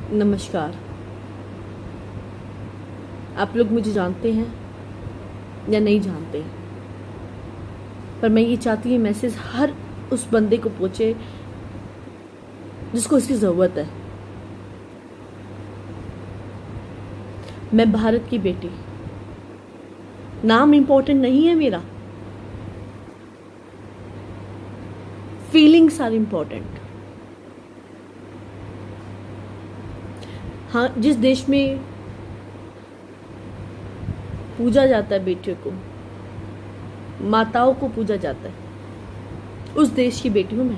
नमस्कार। आप लोग मुझे जानते हैं या नहीं जानते हैं, पर मैं ये चाहती हूँ मैसेज हर उस बंदे को पहुंचे जिसको इसकी ज़रूरत है। मैं भारत की बेटी, नाम इम्पोर्टेंट नहीं है मेरा, फीलिंग्स आर इम्पोर्टेंट। हाँ, जिस देश में पूजा जाता है बेटियों को, माताओं को पूजा जाता है, उस देश की बेटी हूं मैं।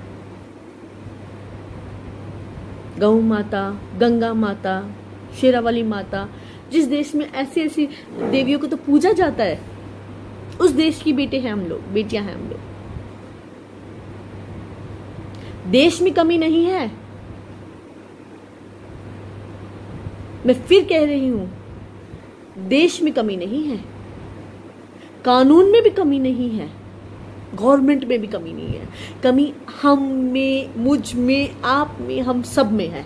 गौ माता, गंगा माता, शेरावाली माता, जिस देश में ऐसी ऐसी देवियों को तो पूजा जाता है, उस देश की बेटे हैं हम लोग, बेटियां हैं हम लोग। देश में कमी नहीं है, मैं फिर कह रही हूं, देश में कमी नहीं है, कानून में भी कमी नहीं है, गवर्नमेंट में भी कमी नहीं है। कमी हम में, मुझ में, आप में, हम सब में है।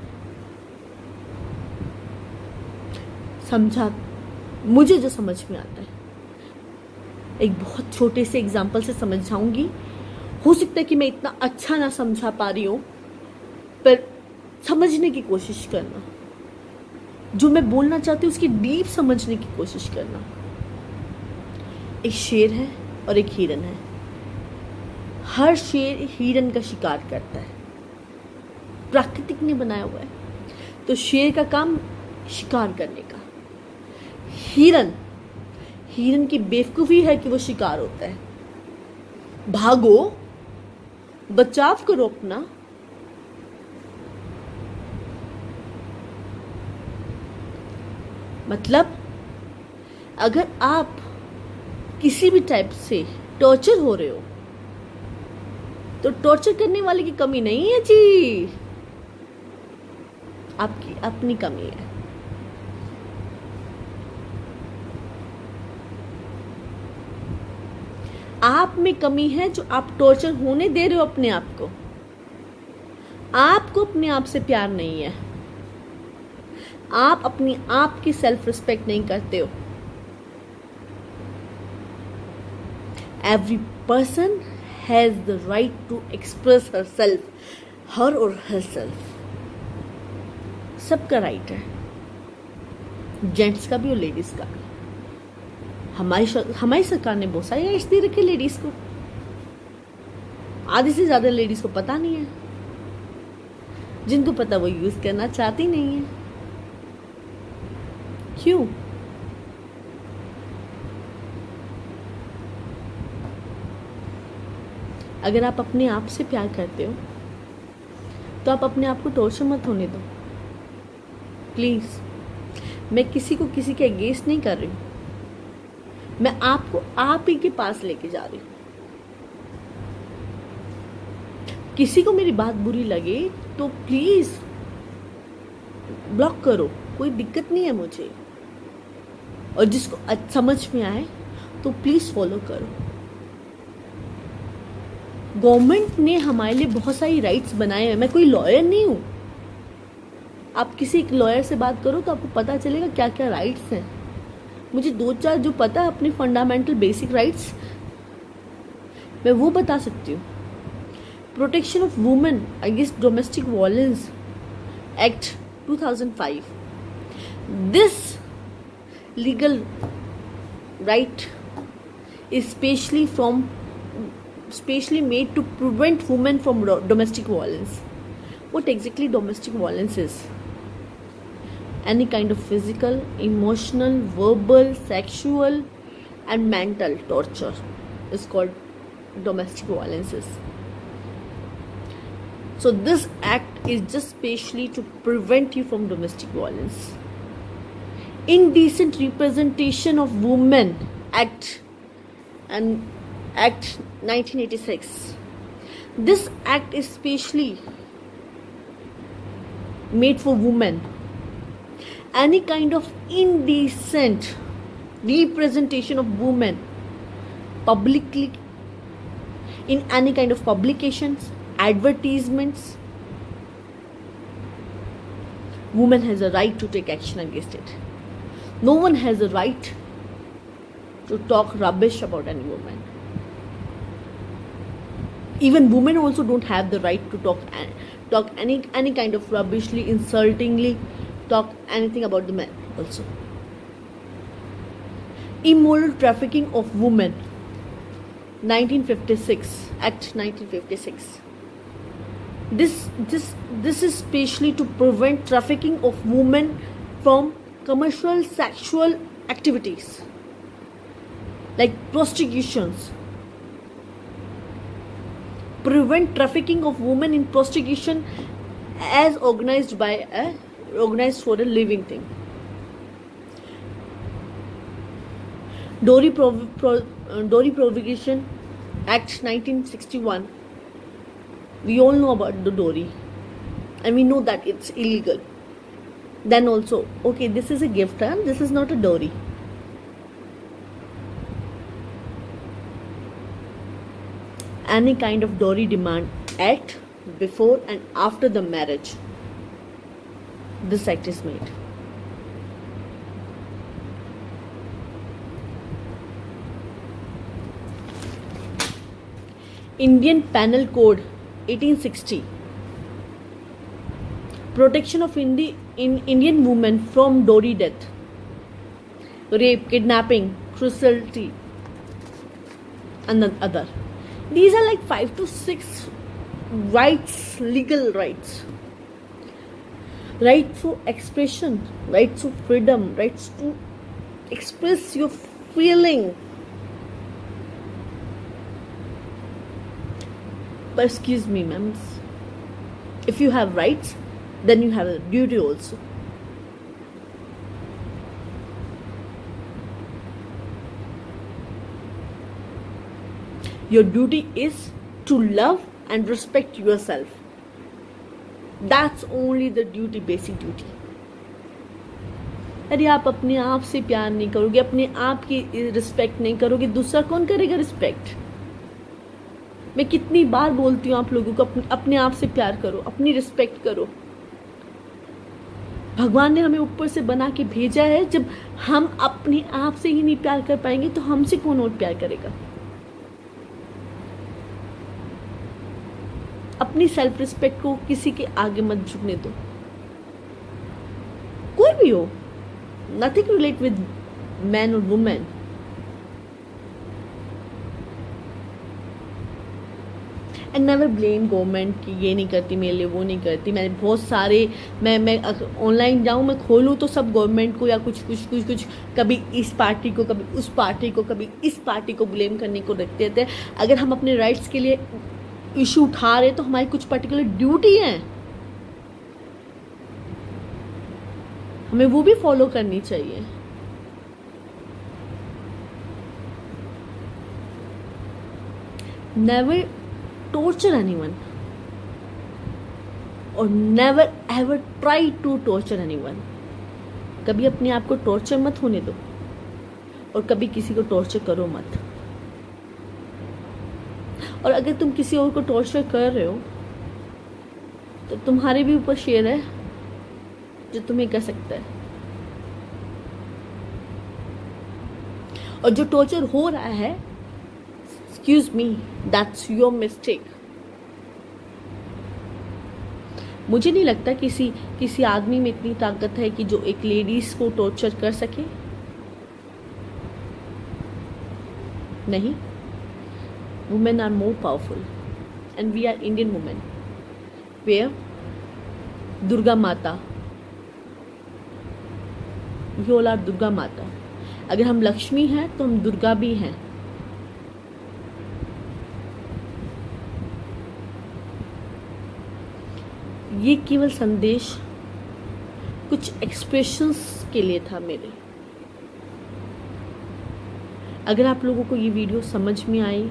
समझा? मुझे जो समझ में आता है, एक बहुत छोटे से एग्जाम्पल से समझाऊंगी। हो सकता है कि मैं इतना अच्छा ना समझा पा रही हूं, पर समझने की कोशिश करना, जो मैं बोलना चाहती हूँ उसकी डीप समझने की कोशिश करना। एक शेर है और एक हिरन है। हर शेर हिरन का शिकार करता है, प्राकृतिक ने बनाया हुआ है। तो शेर का काम शिकार करने का। हिरन की बेवकूफी है कि वो शिकार होता है। भागो, बचाव करो अपना। मतलब अगर आप किसी भी टाइप से टॉर्चर हो रहे हो, तो टॉर्चर करने वाले की कमी नहीं है जी, आपकी अपनी कमी है। आप में कमी है जो आप टॉर्चर होने दे रहे हो अपने आप को। आपको अपने आप से प्यार नहीं है, आप अपनी आप की सेल्फ रिस्पेक्ट नहीं करते हो। Every person has the right to express her self, her और हर सेल्फ। सबका राइट है, जेंट्स का भी और लेडीज का भी। हमारी सरकार ने बहुत सारे राइट्स दे रखे लेडीज को। आधी से ज्यादा लेडीज को पता नहीं है, जिनको पता वो यूज करना चाहती नहीं है। क्यों? अगर आप अपने आप से प्यार करते हो तो आप अपने आप को टॉर्चर मत होने दो, प्लीज। मैं किसी को किसी के अगेंस्ट नहीं कर रही हूं, मैं आपको आप ही के पास लेके जा रही हूं। किसी को मेरी बात बुरी लगे तो प्लीज ब्लॉक करो, कोई दिक्कत नहीं है मुझे। और जिसको समझ में आए तो प्लीज फॉलो करो। गवर्नमेंट ने हमारे लिए बहुत सारी राइट्स बनाए हैं। मैं कोई लॉयर नहीं हूं। आप किसी एक लॉयर से बात करो तो आपको पता चलेगा क्या क्या राइट्स हैं। मुझे दो चार जो पता है अपने फंडामेंटल बेसिक राइट्स, मैं वो बता सकती हूँ। Protection of women against domestic violence act 2005। This legal right is specially made to prevent women from domestic violence. What exactly domestic violence is? Any kind of physical, emotional, verbal, sexual and mental torture is called domestic violences. So this act is just specially to prevent you from domestic violence. Indecent Representation of Women Act and Act 1986. This act is specially made for women. Any kind of indecent representation of women publicly in any kind of publications, advertisements, woman has a right to take action against it. No one has a right to talk rubbish about any woman. Even women also don't have the right to talk any kind of rubbishly, insultingly, talk anything about the men also. Immoral trafficking of women, 1956 Act 1956. This is specially to prevent trafficking of women from commercial sexual activities like prostitutions. Prevent trafficking of women in prostitution as organized for a living thing. Dowry Prohibition Act 1961. We all know about the dowry, and we know that it's illegal. Then also, okay, this is a gift, and this is not a dowry. Any kind of dowry demand at, before and after the marriage, this act is made. Indian Penal Code 1860. Protection of Indian women from dowry death, rape, kidnapping, cruelty, and other. These are like 5 to 6 rights, legal rights. Right to expression, right to freedom, rights to express your feeling. But excuse me, ma'am, if you have rights, then you have a duty also. Your duty is to love and respect yourself. That's only the duty, basic duty. अरे आप अपने आप से प्यार नहीं करोगे, अपने आप की रिस्पेक्ट नहीं करोगे, दूसरा कौन करेगा रिस्पेक्ट? मैं कितनी बार बोलती हूँ आप लोगों को, अपने आप से प्यार करो, अपनी रिस्पेक्ट करो। भगवान ने हमें ऊपर से बना के भेजा है। जब हम अपने आप से ही नहीं प्यार कर पाएंगे तो हमसे कौन और प्यार करेगा? अपनी सेल्फ रिस्पेक्ट को किसी के आगे मत झुकने दो, कोई भी हो। नथिंग रिलेट विद मैन और women. And never blame government कि ये नहीं करती मेरे लिए, वो नहीं करती। मैंने बहुत सारे मैं ऑनलाइन जाऊँ, मैं खोलूँ तो सब गवर्नमेंट को या कुछ कभी इस पार्टी को, कभी उस पार्टी को, कभी इस पार्टी को ब्लेम करने को देखते थे। अगर हम अपने राइट्स के लिए इशू उठा रहे तो हमारी कुछ पर्टिकुलर ड्यूटी है, हमें वो भी फॉलो करनी चाहिए। नेवर टॉर्चर एनीवन और never ever try to torture anyone. कभी अपने आप को टॉर्चर मत होने दो और कभी किसी को टॉर्चर करो मत। और अगर तुम किसी और को टॉर्चर कर रहे हो तो तुम्हारे भी ऊपर शेर है जो तुम्हें कर सकता है। और जो टॉर्चर हो रहा है, excuse me, that's your mistake. मुझे नहीं लगता किसी आदमी में इतनी ताकत है कि जो एक लेडीज को टॉर्चर कर सके। नहीं, women are more powerful and we are Indian women where Durga Mata, we all are Durga Mata। अगर हम लक्ष्मी हैं तो हम दुर्गा भी हैं। ये केवल संदेश कुछ एक्सप्रेशंस के लिए था मेरे। अगर आप लोगों को ये वीडियो समझ में आई,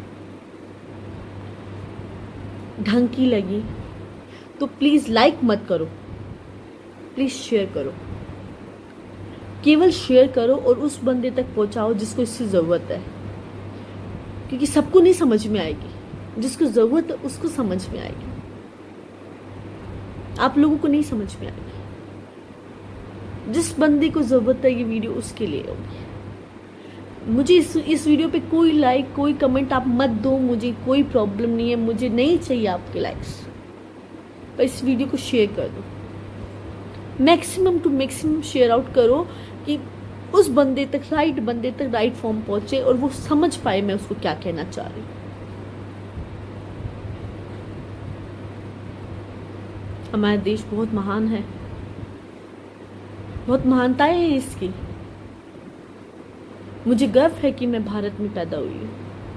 ढंग की लगी, तो प्लीज़ लाइक मत करो, प्लीज़ शेयर करो। केवल शेयर करो और उस बंदे तक पहुंचाओ जिसको इसकी ज़रूरत है, क्योंकि सबको नहीं समझ में आएगी। जिसको ज़रूरत है उसको समझ में आएगी, आप लोगों को नहीं समझ में आएगी। जिस बंदे को ज़रूरत है ये वीडियो उसके लिए होगी। मुझे इस वीडियो पे कोई लाइक कोई कमेंट आप मत दो, मुझे कोई प्रॉब्लम नहीं है, मुझे नहीं चाहिए आपके लाइक्स, पर इस वीडियो को शेयर कर दो, maximum to maximum share out करो कि उस बंदे तक, राइट बंदे तक राइट फॉर्म पहुंचे और वो समझ पाए मैं उसको क्या कहना चाह रही हूँ। हमारा देश बहुत महान है, बहुत महानताएं हैं इसकी। मुझे गर्व है कि मैं भारत में पैदा हुई हूँ,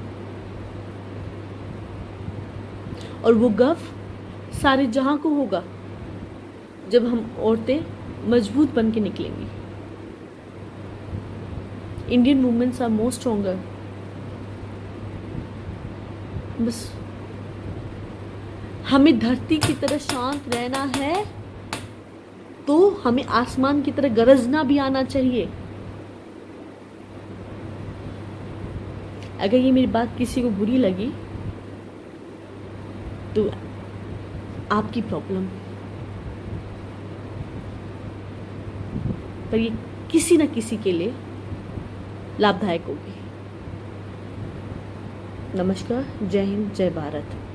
और वो गर्व सारे जहां को होगा जब हम औरतें मजबूत बन के निकलेंगी। Indian womens are more stronger. बस हमें धरती की तरह शांत रहना है तो हमें आसमान की तरह गरजना भी आना चाहिए। अगर ये मेरी बात किसी को बुरी लगी तो आपकी प्रॉब्लम, पर ये किसी न किसी के लिए लाभदायक होगी। नमस्कार, जय हिंद, जय भारत।